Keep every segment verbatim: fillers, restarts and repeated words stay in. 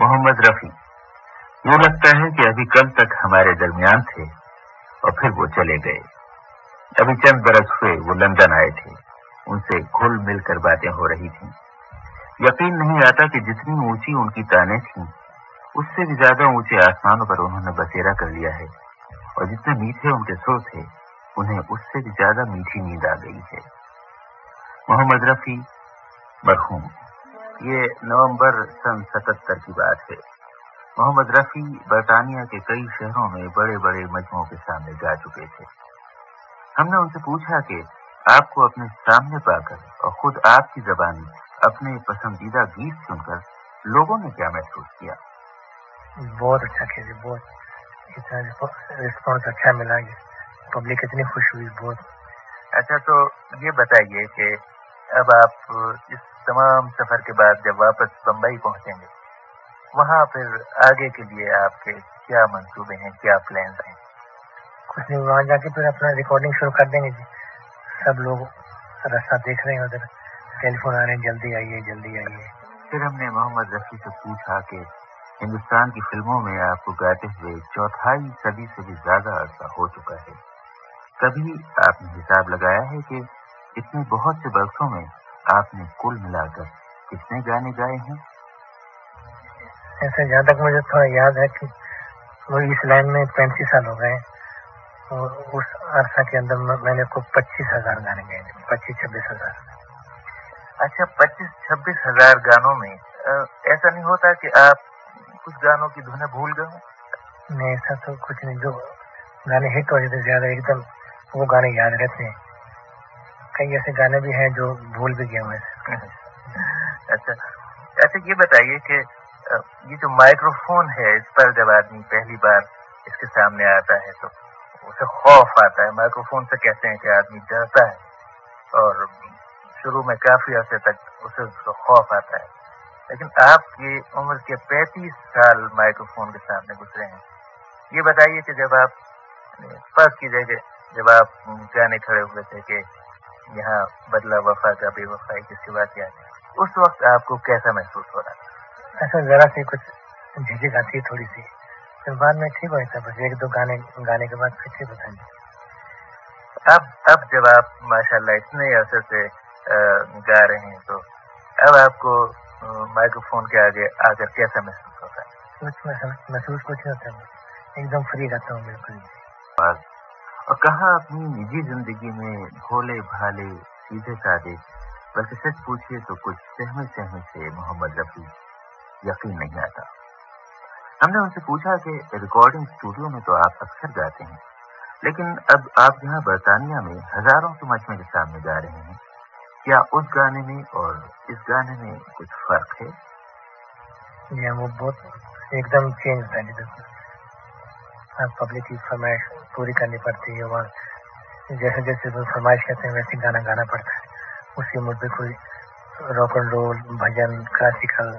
मोहम्मद रफी, यूं लगता है कि अभी कल तक हमारे दरमियान थे और फिर वो चले गए। अभी चंद बरस हुए वो लंदन आए थे, उनसे घुल मिल कर बातें हो रही थीं। यकीन नहीं आता कि जितनी ऊंची उनकी तानें थीं, उससे भी ज्यादा ऊंचे आसमानों पर उन्होंने बसेरा कर लिया है, और जितने मीठे उनके सुर थे, उन्हें उससे भी ज्यादा मीठी नींद आ गई है। मोहम्मद रफी मरहूम। ये नवंबर सन सतहत्तर की बात है। मोहम्मद रफी बरतानिया के कई शहरों में बड़े बड़े मजमुओं के सामने गा चुके थे। हमने उनसे पूछा कि आपको अपने सामने पाकर और खुद आपकी जबानी अपने पसंदीदा गीत सुनकर लोगों ने क्या महसूस किया। बहुत अच्छा कीजिए, बहुत इतना रिस्पॉन्स अच्छा मिला, पब्लिक इतनी खुश हुई, बहुत अच्छा। तो ये बताइए कि अब आप इस तमाम सफर के बाद जब वापस बम्बई पहुंचेंगे, वहाँ फिर आगे के लिए आपके क्या मंसूबे हैं, क्या प्लान्स हैं? कुछ नहीं, वहाँ जाके फिर अपना रिकॉर्डिंग शुरू कर देंगे जी। सब लोग रास्ता देख रहे हैं, उधर टेलीफोन आ रहे हैं, जल्दी आइए जल्दी आइए। फिर हमने मोहम्मद रफी से पूछा कि हिंदुस्तान की फिल्मों में आपको गाते हुए चौथाई सदी से भी ज्यादा अरसा हो चुका है, कभी आपने हिसाब लगाया है कि इतने बहुत से बरसों में आपने कुल मिलाकर कितने गाने गाए हैं? ऐसे जहाँ तक मुझे थोड़ा याद है कि वो इस लाइन में पैंतीस साल हो गए, और उस अरसा के अंदर मैंने को पच्चीस हजार गाने गाए, पच्चीस छब्बीस हजार। अच्छा, पच्चीस छब्बीस हजार गानों में आ, ऐसा नहीं होता कि आप कुछ गानों की धुनें भूल गए? नहीं, ऐसा तो कुछ नहीं। जो गाने हिट हो जाते ज्यादा एकदम वो गाने याद रहते हैं। कई ऐसे गाने भी हैं जो भूल भी गए हुए। अच्छा अच्छा, ये बताइए कि ये जो माइक्रोफोन है, इस पर जब आदमी पहली बार इसके सामने आता है तो उसे खौफ आता है। माइक्रोफोन से कहते हैं कि आदमी डरता है, और शुरू में काफी अर्से तक उसे खौफ आता है। लेकिन आपकी उम्र के पैंतीस साल माइक्रोफोन के सामने गुजरे हैं। ये बताइए कि जब आप फर्ज कीजिए कि जब आप गाने खड़े हुए थे कि यहाँ बदला वफा का बेवफाई किसकी बात याद है, उस वक्त आपको कैसा महसूस हो रहा था? ऐसा जरा सी कुछ झिझक आती है थोड़ी सी, फिर बाद में ठीक होता है। बस एक दो गाने गाने के बाद फिर ठीक होता है। अब अब जब आप माशाल्लाह इतने अरसे से गा रहे हैं, तो अब आपको माइक्रोफोन के आगे आकर कैसा महसूस होता है? कुछ महसूस कुछ नहीं होता है, एकदम फ्री रहता हूँ बिल्कुल। और कहा अपनी निजी जिंदगी में भोले भाले सीधे साधे, बल्कि सच पूछिए तो कुछ सहमे सहमे से मोहम्मद रफी यकीन नहीं आता। हमने उनसे पूछा कि रिकॉर्डिंग स्टूडियो में तो आप अक्सर गाते हैं, लेकिन अब आप यहाँ बरतानिया में हजारों के मजमे के सामने गा रहे हैं, क्या उस गाने में और इस गाने में कुछ फर्क है? जी वो बहुत एकदम चेंज होता है। पब्लिक की फरमाइश पूरी करनी पड़ती है, वहाँ जैसे जैसे वो फरमाइश कहते हैं वैसे गाना गाना पड़ता है। उसी मुझ पे कोई रॉक एंड रोल, भजन, क्लासिकल।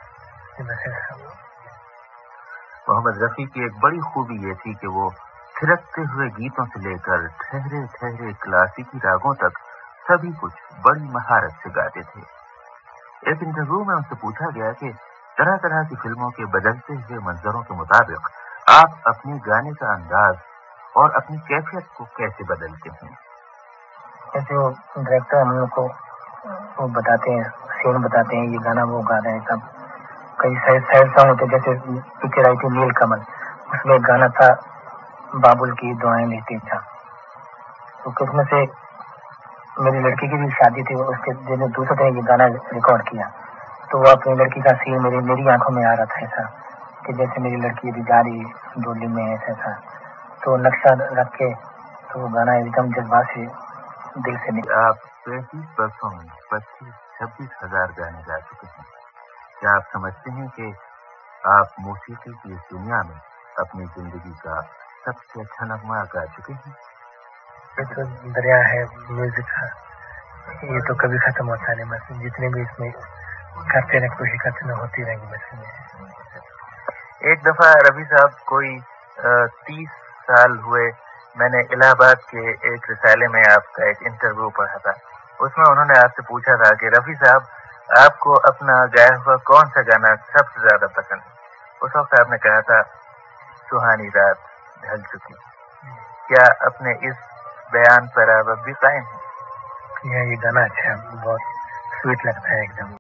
मोहम्मद रफी की एक बड़ी खूबी ये थी कि वो थिरकते हुए गीतों से लेकर ठहरे ठहरे क्लासिकी रागों तक सभी कुछ बड़ी महारत से गाते थे। एक इंटरव्यू में उनसे पूछा गया कि तरह तरह की फिल्मों के बदलते हुए मंजरों के मुताबिक आप अपने गाने का अंदाज और अपनी कैफियत को कैसे बदलते हैं? जैसे वो डायरेक्टर हम लोग को वो बताते हैं, सीन बताते हैं, ये गाना वो गा रहे हैं सब। कई साइड साइड सॉन्ग होते, जैसे पिक्चर आई थी नील कमल, उसमें एक गाना था बाबुल की दुआएं लेते था। तो किसमें से मेरी लड़की की भी शादी थी, उसके दिन दूसरे दिन ये गाना रिकॉर्ड किया, तो वो अपनी लड़की का सीन मेरी मेरी आंखों में आ रहा था, ऐसा कि जैसे मेरी लड़की यदि जा रही डोली में, ऐसा था। तो नक्शा रख के तो वो गाना एकदम जज्बात से दिल से निकला। आप पैंतीस वर्षों में पच्चीस छब्बीस हजार गाने गा चुके हैं। क्या आप समझते हैं कि आप मौसीकी की इस दुनिया में अपनी जिंदगी का सबसे अच्छा नगमा गा चुके हैं? ये तो दरिया है म्यूजिक का, ये तो कभी खत्म होता नहीं। बस जितने भी इसमें करते रहे, कोशिश करते रहे, होती रहेंगी बस। एक दफा रफी साहब कोई तीस साल हुए, मैंने इलाहाबाद के एक रिसाले में आपका एक इंटरव्यू पढ़ा था। उसमें उन्होंने आपसे पूछा था कि रफी साहब آپ کو اپنا گایا ہوا کون سا گانا سب سے زیادہ پسند ہے؟ اس وقت آپ نے کہا تھا سہانی رات ڈھل چکی. کیا اپنے اس بیان پر آپ اب بھی قائم ہیں؟ یہ گانا اچھا ہے, بہت سویٹ لگتا ہے ایک دم.